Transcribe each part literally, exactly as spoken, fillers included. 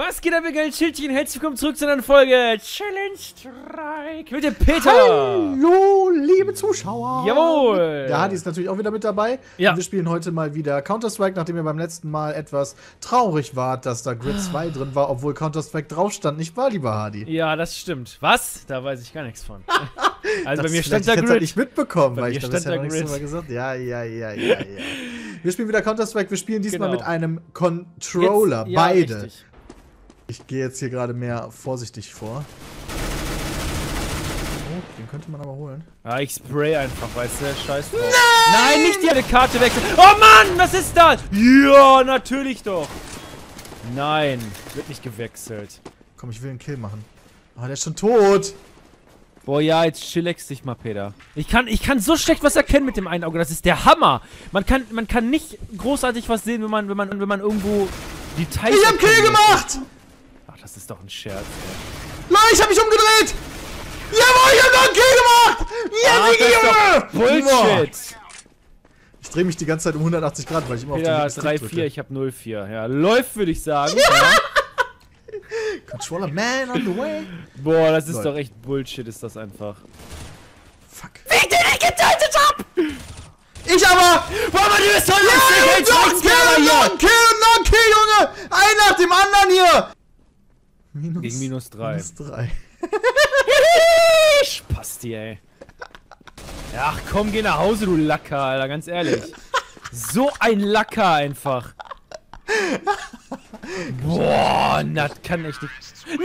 Was geht ab, ihr geilen Schildchen? Herzlich willkommen zurück zu einer Folge Challenge Strike mit dem Peter. Hallo, liebe Zuschauer. Jawohl. Der Hadi ist natürlich auch wieder mit dabei. Ja. Und wir spielen heute mal wieder Counter-Strike, nachdem ihr beim letzten Mal etwas traurig wart, dass da Grid zwei drin war, obwohl Counter-Strike drauf stand. Nicht wahr, lieber Hadi? Ja, das stimmt. Was? Da weiß ich gar nichts von. Also das bei mir stand da Grid. Grid. nicht mitbekommen, Bei weil mir ich das stand ja da noch nicht Grid. so mal gesagt. Ja, ja, ja, ja, ja. Wir spielen wieder Counter-Strike. Wir spielen diesmal Genau. mit einem Controller. Jetzt, ja, beide. richtig. Ich gehe jetzt hier gerade mehr vorsichtig vor. Oh, den könnte man aber holen. Ja, ich spray einfach, weißt du, scheiß drauf. Nein! Nein, nicht die eine Karte wechseln. Oh Mann, was ist das? Ja, natürlich doch. Nein, wird nicht gewechselt. Komm, ich will einen Kill machen. Oh, der ist schon tot. Boah, ja, jetzt chillax dich mal, Peter. Ich kann, ich kann so schlecht was erkennen mit dem einen Auge. Das ist der Hammer. Man kann, man kann nicht großartig was sehen, wenn man, wenn man, wenn man irgendwo Details. Ich hab Kill erkennen gemacht! Ach, das ist doch ein Scherz, ey. Nein, ich hab mich umgedreht! Jawohl, ich hab noch einen Kill gemacht! Ja, Ach, das ist doch Bullshit! Ich drehe mich die ganze Zeit um hundertachtzig Grad, weil ich immer Peter, auf den drei vier, ich hab null vier. Ja, läuft, würde ich sagen. Ja. Ja. Controller man on the way. Boah, das ist Lol. doch echt Bullshit, ist das einfach. Fuck. Wie ich den nicht getötet hab! Ich aber! Boah, aber du bist so Ja, lustig, jetzt noch ein rechts Kill, aber noch hier! ein Kill, noch ein Kill, Junge! Ein nach dem anderen hier! Minus, Gegen minus drei. Minus drei. Spasti, ey. Ja, ach komm, geh nach Hause, du Lacker, Alter, ganz ehrlich. So ein Lacker einfach. Boah, das kann echt nicht.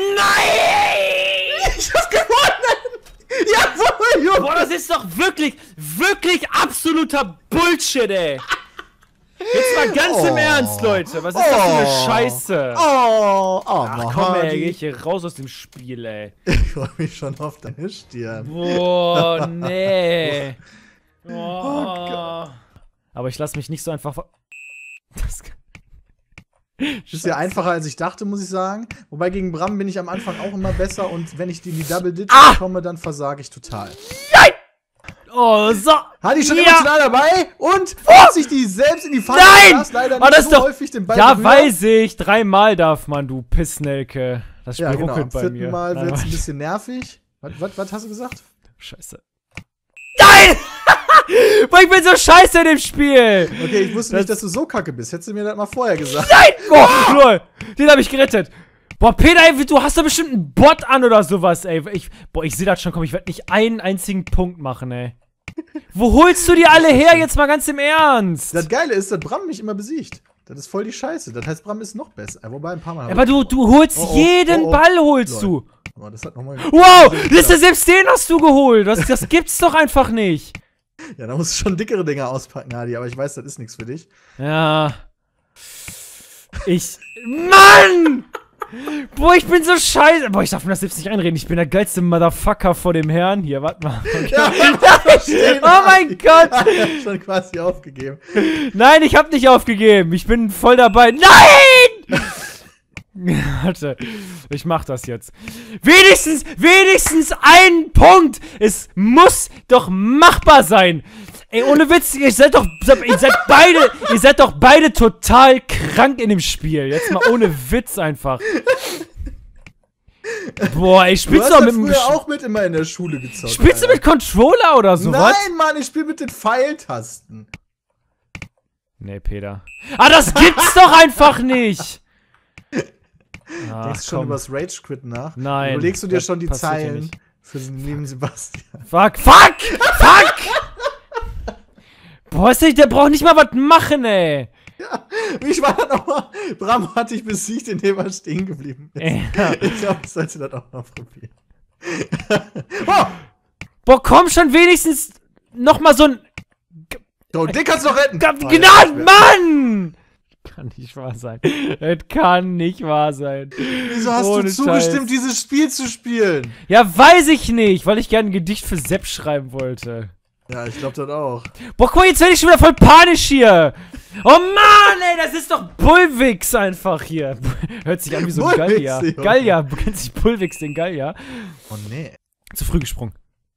Nein! Ich hab's gewonnen! Jawohl, Junge! Boah, das ist doch wirklich, wirklich absoluter Bullshit, ey. Jetzt mal ganz im Oh. Ernst, Leute. Was ist das für eine Oh. Scheiße? Oh, oh, Ach komm, ey, geh ich hier raus aus dem Spiel, ey. Ich freu mich schon auf deine Stirn. Boah, nee. Oh Oh. Aber ich lass mich nicht so einfach ver... Das kann... Das ist ja einfacher als ich dachte, muss ich sagen. Wobei gegen Bram bin ich am Anfang auch immer besser und wenn ich die in die Double Digits Ah! komme, dann versage ich total. Oh, so. Hadi schon Ja. emotional dabei und hat sich die selbst in die Falle Nein! gelassen, leider Aber nicht das so ist doch- häufig den Ball Ja, berührt. weiß ich. Dreimal darf man, du Pissnelke. Das Spiel Ja, genau. Am ruckelt bei vierten mir. Mal Nein, wird's ein warte. bisschen nervig. Was, was, was hast du gesagt? Scheiße. Nein! Boah, ich bin so scheiße in dem Spiel. Okay, ich wusste nicht, Das- dass du so kacke bist. Hättest du mir das mal vorher gesagt. Nein! Boah, lol. Den hab ich gerettet. Boah, Peter, ey, du hast da bestimmt einen Bot an oder sowas, ey. Ich, boah, ich sehe das schon, komm, ich werde nicht einen einzigen Punkt machen, ey. Wo holst du die alle her, jetzt mal ganz im Ernst? Das Geile ist, dass Bram mich immer besiegt. Das ist voll die Scheiße. Das heißt, Bram ist noch besser. Wobei, ein paar Mal... Aber du, du holst Oh, oh, jeden oh, oh. Ball, holst Lol. du. Aber das hat nochmal... Wow, das ist, selbst den hast du geholt. Das, das gibt's doch einfach nicht. Ja, da musst du schon dickere Dinger auspacken, Hadi. Aber ich weiß, das ist nichts für dich. Ja. Ich. Mann! Boah, ich bin so scheiße. Boah, ich darf mir das selbst nicht einreden. Ich bin der geilste Motherfucker vor dem Herrn hier. Warte mal. Okay. Ja, verstehen, Oh mein Hadi. Gott! Hat er schon quasi aufgegeben. Nein, ich hab nicht aufgegeben. Ich bin voll dabei. Nein! Warte, ich mach das jetzt. Wenigstens, wenigstens ein Punkt. Es muss doch machbar sein. Ey, ohne Witz, ihr seid doch, ihr seid beide, ihr seid doch beide total krank in dem Spiel. Jetzt mal ohne Witz einfach. Boah, ey, Du spielst hast du auch ja mit dem, früher auch mit immer in der Schule gezockt. spielst du Alter. mit Controller oder so, was? Nein, Mann, ich spiele mit den Pfeiltasten. Nee, Peter. Ah, das gibt's doch einfach nicht. Ach, Denkst du schon komm. über das Rage-Quit nach? Nein, Überlegst du dir das schon die passiert ja Zeilen nicht. für den lieben Sebastian? Fuck, fuck, fuck! Boah, ist der, der braucht nicht mal was machen, ey. Ich war dann auch mal. Bram hat dich besiegt, indem er stehen geblieben ist. Ja. Ich glaube, ich sollte das auch noch probieren. Oh! Boah, komm schon wenigstens noch mal so ein So, den kannst du noch retten! Oh, Gnade, Mann! Kann nicht wahr sein. Es kann nicht wahr sein. Wieso hast Ohne du zugestimmt, Scheiß. dieses Spiel zu spielen? Ja, weiß ich nicht, weil ich gerne ein Gedicht für Sepp schreiben wollte. Ja, ich glaube das auch. Boah, guck mal, jetzt werde ich schon wieder voll panisch hier. Oh Mann, ey, das ist doch Bullwix einfach hier. Hört sich an wie so ein Bullwix, Gallier. Junge. Gallier, du kennst dich Bullwix, den Gallier. Oh nee. Zu früh gesprungen.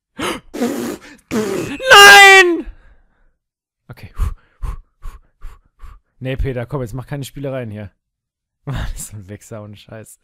Nein! Okay. Nee, Peter, komm, jetzt mach keine Spielereien hier. Das ist ein Wichser und Scheiß.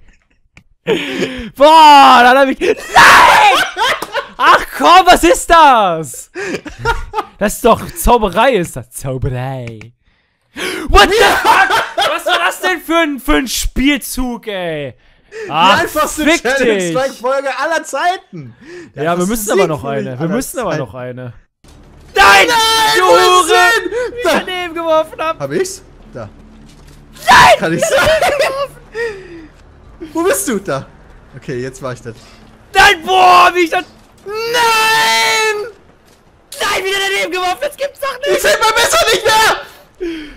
Boah, dann hab ich... Nein! Ach komm, was ist das? Das ist doch Zauberei, ist das. Zauberei. What the fuck? Was war das denn für ein, für ein Spielzug, ey? Ach, die einfachste fick Challenge dich. Strike Folge aller Zeiten. Ja, Das wir ist müssen ein aber Sieg noch für mich eine. Wir aller müssen aber Zeiten. noch eine. Nein! Nein, Du wo ist Hure! es denn? Wie ich Da. daneben geworfen hab. Hab ich's? Da. Nein! Kann ich sagen? Wo bist du? Da. Okay, jetzt war ich das. Nein, boah, wie ich das... Nein! Nein, wieder daneben geworfen, das gibt's doch Ich nicht! finde mein Messer nicht mehr!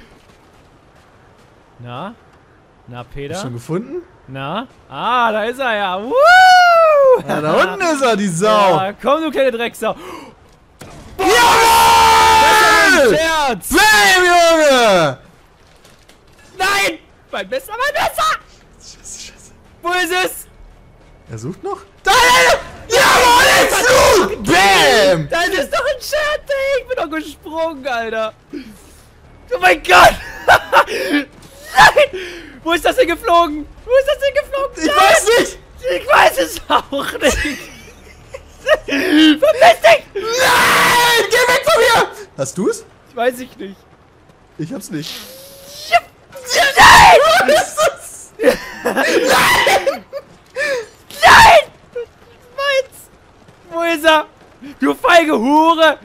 Na? Na, Peter? Schon gefunden? Na? Ah, da ist er ja. Woo! Ja, da unten ist er, die Sau. Ja, komm, du kleine Drecksau. Jawohl! Scherz! Bam, Junge! Nein! Mein Messer, mein Messer! Scheiße, scheiße. Wo ist es? Er sucht noch? Da! Jawohl, er sucht! Bam! Das ist doch ein Scherz, ey. Ich bin doch gesprungen, Alter. Oh mein Gott! Nein! Wo ist das denn geflogen? Wo ist das denn geflogen? Ich Nein! weiß nicht! Ich weiß es auch nicht! Verpiss dich! Nein! Geh weg von mir! Hast du's? Ich weiß ich nicht. Ich hab's nicht. Nein! Was ist das? Nein! Nein! Meins! Wo ist er? Du feige Hure!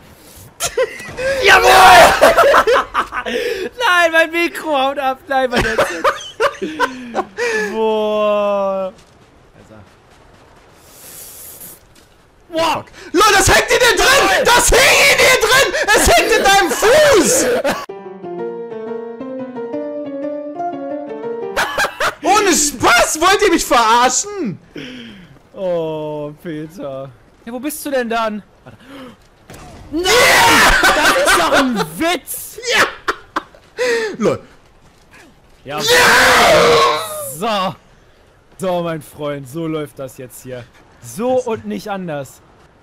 Jawohl! Nein, mein Mikro haut ab! Nein, mein Headset! Boah! Wow! Fuck. Leute, das hängt in dir drin! Das hängt in dir drin! Es hängt in deinem Fuß! Ohne Spaß! Wollt ihr mich verarschen? Oh, Peter. Ja, wo bist du denn dann? Warte. Nein! Yeah! Das ist doch ein Witz! Ja! Lol. Ja. So. So, mein Freund, so läuft das jetzt hier. So und nicht anders.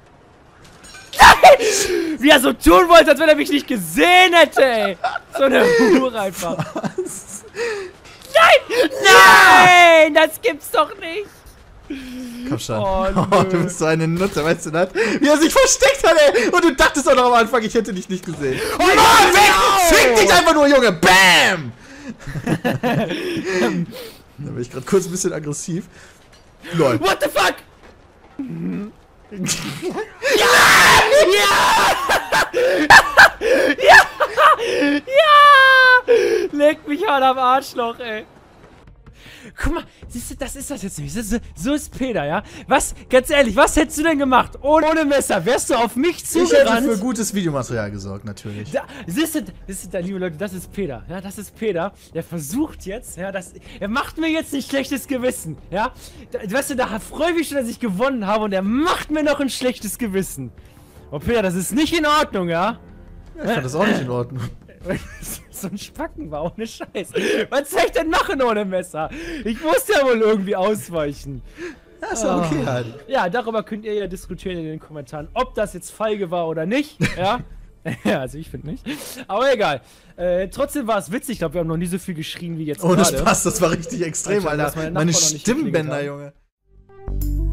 Nein! Wie er so tun wollte, als wenn er mich nicht gesehen hätte, ey. So eine Hure einfach. Was? Nein! Nein! Das gibt's doch nicht! Komm schon. Oh, Oh, du bist so eine Nutte, weißt du das? Wie er sich versteckt hat, ey! Und du dachtest auch noch am Anfang, ich hätte dich nicht gesehen. Oh, Mann, weg! Fick dich einfach nur, Junge! Bam! Da bin ich gerade kurz ein bisschen aggressiv. Lol. What the fuck? Ja! Ja! Ja! Ja! Leck mich hart am Arschloch, ey. Guck mal, siehst du, das ist das jetzt nicht. So, so ist Peter, ja? Was, ganz ehrlich, was hättest du denn gemacht? Ohne, ohne Messer, wärst du auf mich Ich hätte zugerannt? für gutes Videomaterial gesorgt, natürlich. Da, siehst du, siehst du da, liebe Leute, das ist Peter, ja, das ist Peter, der versucht jetzt, ja, das, er macht mir jetzt ein schlechtes Gewissen, ja, da, weißt du, da freue ich mich schon, dass ich gewonnen habe und er macht mir noch ein schlechtes Gewissen. Oh, Peter, das ist nicht in Ordnung, ja? Ja, ich fand das auch nicht in Ordnung. So ein Spacken war ohne Scheiß. Was soll ich denn machen ohne Messer? Ich muss ja wohl irgendwie ausweichen. Ja, ist ja okay Oh. halt. Ja, darüber könnt ihr ja diskutieren in den Kommentaren, ob das jetzt feige war oder nicht, ja? Ja, also ich finde nicht. Aber egal. Äh, trotzdem war es witzig. Ich glaube, wir haben noch nie so viel geschrien wie jetzt Ohne gerade. Spaß, das war richtig extrem, Alter, Alter. dass meine Meine Nachbarn noch nicht geklingelt Stimmbänder, haben. Junge.